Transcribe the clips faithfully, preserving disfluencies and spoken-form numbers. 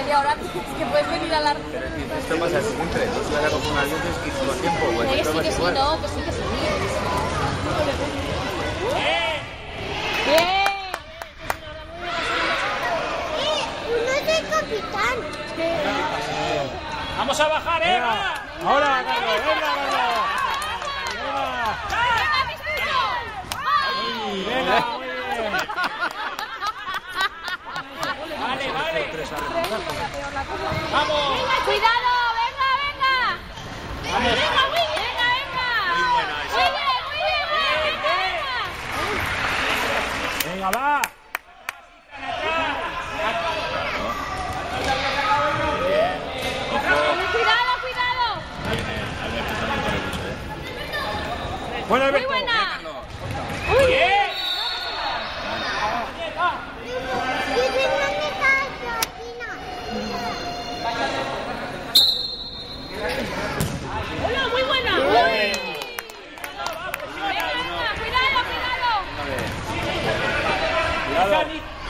Y ahora que puedes venir a la... Pero es decir, esto pasa siempre. Tú vas a coger un avión tienes que ir todo el tiempo. Pues Que esto sí, pasa que sí, igual. no, que sí, que sí. Bien. Uno es el capitán. Vamos a bajar, ¿eh? Venga, ahora, Carlos, venga, Carlos. Venga. Venga, muy bien. Vale, vale. Vamos. Cuidado, venga, venga. Vamos. Venga, Willy, venga, venga. Willy, Willy, venga, venga. Venga, va. Cuidado, cuidado. Bueno, Muy Alberto. buena. Uy, Bien. hola, muy buena. Uy. Venga, venga, cuidado, cuidado. Cuidado.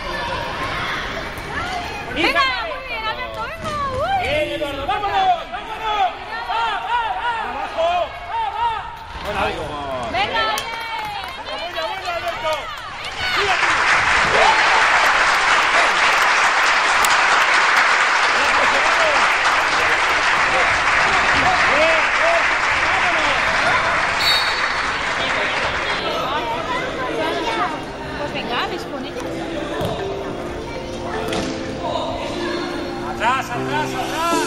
Venga, muy bien, Alberto, venga. Uy. Bien, Eduardo, vámonos, vámonos. Va, va, va. Abajo. Va, va. Bueno, ahí. Venga, bien. Buena, buena, Alberto. Pues venga, ves con ella. Atrás, atrás, atrás.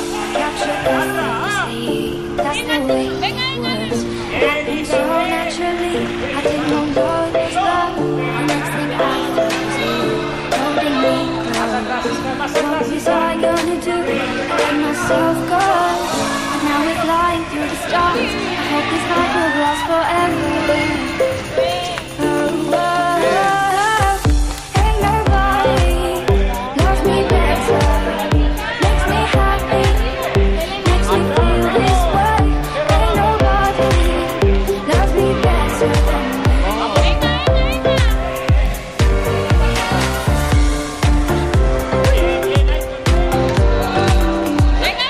That's the way it was. Happened so naturally. I didn't know love was love. The next thing I thought was you holding me close. What was I gonna do? I let myself go. And now we're flying through the stars. I hope this night will last forever. Oh, oh, oh. Ain't nobody loves me better. Makes me happy. Makes me feel this way. Ain't nobody loves me better than me. Venga, venga, venga. Venga,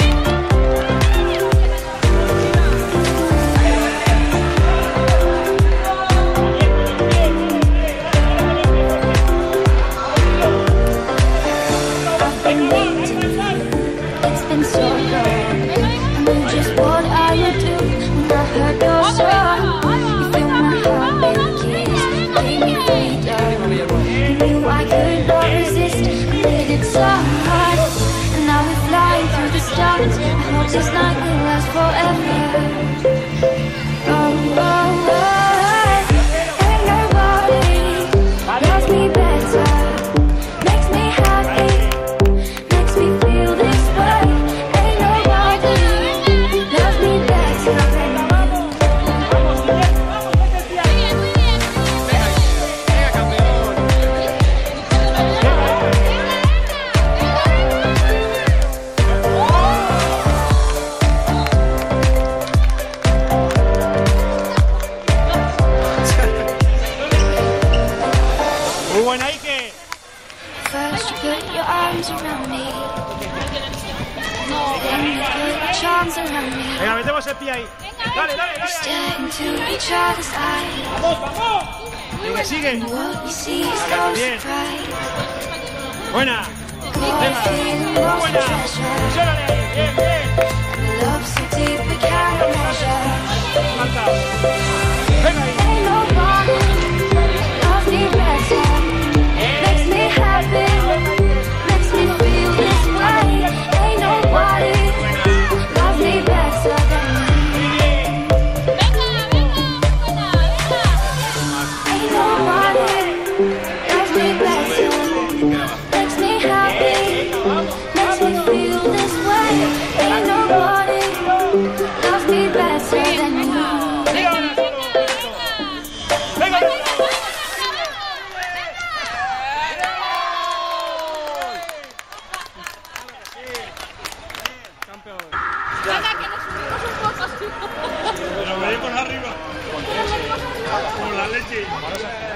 I've been waiting. It's been so long. I knew just what I would do when I heard your song. You filled my heart with a kiss, gave me freedom. You knew I could not resist. I needed someone, and now we're flying through the stars. I hope this night will last forever. Oh, oh, oh. Ain't nobody loves me better. Makes me happy. Makes me feel this way. Ain't nobody loves me better than you. Muy buena, Ike. First you put your arms around me, then you put your charms around me. Venga, metemos el pie ahí. Dale, dale, dale. Stare into each other's eyes. Vamos, vamos. Venga, sigue. What you see is no Bien. surprise. Buena. Venga. Buena. Sórale ahí. Bien, bien. Love so deep we can't measure. Marca. Venga ahí. Ain't nobody loves me better. Makes me happy. Makes me feel this way. Ain't nobody loves me better than you. Ain't nobody loves me better. Makes me happy. Makes me feel this way. Ain't nobody loves me better than you. Venga, venga. Campeón. Venga, que nos subimos un poco. Pero venimos arriba. Como la leche.